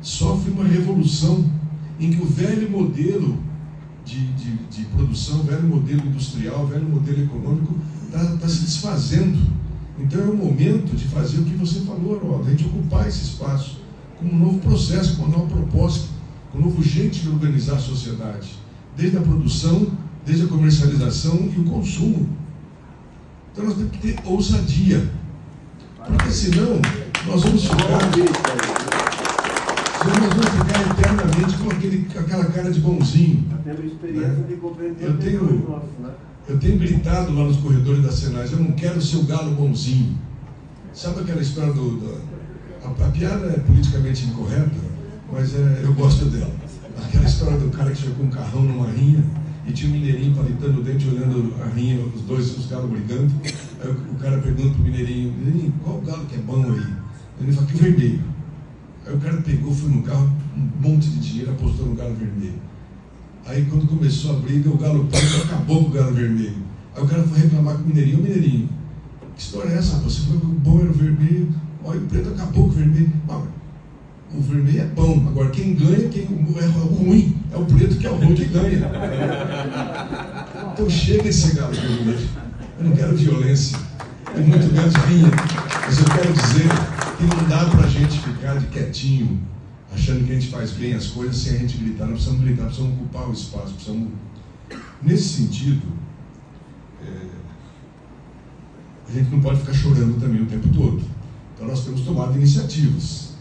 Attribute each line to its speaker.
Speaker 1: sofre uma revolução em que o velho modelo de produção, o velho modelo industrial, o velho modelo econômico está se desfazendo. Então é o momento de fazer o que você falou, Haroldo, a gente ocupar esse espaço com um novo processo, com uma nova proposta, com um novo jeito de organizar a sociedade, desde a produção, desde a comercialização e o consumo. Então nós temos que ter ousadia, porque senão nós vamos ficar eternamente com aquela cara de bonzinho. Eu tenho gritado lá nos corredores da Senais, eu não quero ser o galo bonzinho. Sabe aquela história a piada é politicamente incorreta, mas eu gosto dela. Aquela história do cara que chegou com um carrão numa rinha e tinha um mineirinho palitando o dente, olhando a rinha, os galos brigando. Aí o cara pergunta pro mineirinho, qual galo que é bom aí? Ele fala que vermelho. Aí o cara pegou, foi no carro, um monte de dinheiro, apostou no galo vermelho. Aí quando começou a briga, o galo preto acabou com o galo vermelho. Aí o cara foi reclamar com o mineirinho, mineirinho, que história é essa? Você falou que o bom era o vermelho, olha, o preto acabou com o vermelho. O vermelho é bom, agora quem ganha, quem é ruim, é o preto que é o ruim que ganha. Então chega esse galo vermelho. Eu não quero violência, e muito menos rinha, mas eu quero dizer que não dá pra gente ficar de quietinho, achando que a gente faz bem as coisas sem a gente gritar. Nós precisamos gritar, precisamos ocupar o espaço, precisamos... Nesse sentido, a gente não pode ficar chorando também o tempo todo. Então nós temos tomado iniciativas.